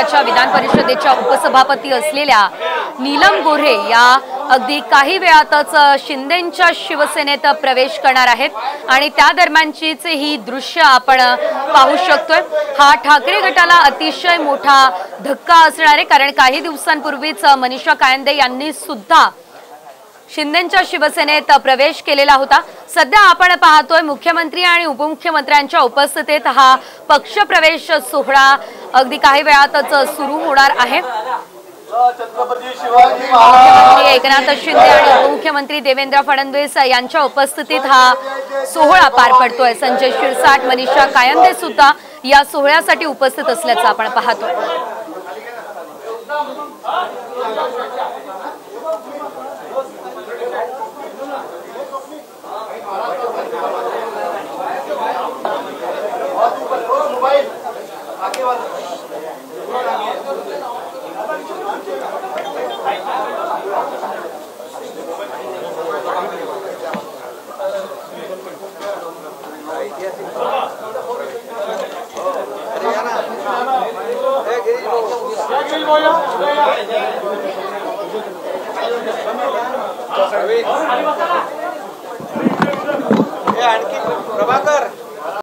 विधानसभेच्या विधान परिषदेच्या उपसभापती असलेल्या नीलम गोऱ्हे या अगदी काही वेळातच शिंदेंच्या शिवसेनेत प्रवेश करणार आहेत आणि त्या दरम्यानचीच ही दृश्य आपण पाहू शकतोय। हा ठाकरे गटाला अतिशय मोठा धक्का असणार आहे, कारण काही दिवसांपूर्वीच मनीषा कायंदे यांनी सुद्धा शिंदेंच्या शिवसेनेत प्रवेश केलेला होता। सध्या आपण पाहतोय मुख्यमंत्री आणि उपमुख्यमंत्र्यांच्या उपस्थितीत हा पक्ष प्रवेश सोहळा अगदी काही वेळातच सुरू होणार आहे। मुख्यमंत्री एकनाथ शिंदे आणि उपमुख्यमंत्री देवेंद्र फडणवीस यांच्या उपस्थितीत हा सोहळा पार पडतोय। संजय शिरसाट, मनीषा कायंदे सुद्धा या सोहळ्यासाठी उपस्थित असल्याचं आपण पाहतोय। प्रभाकर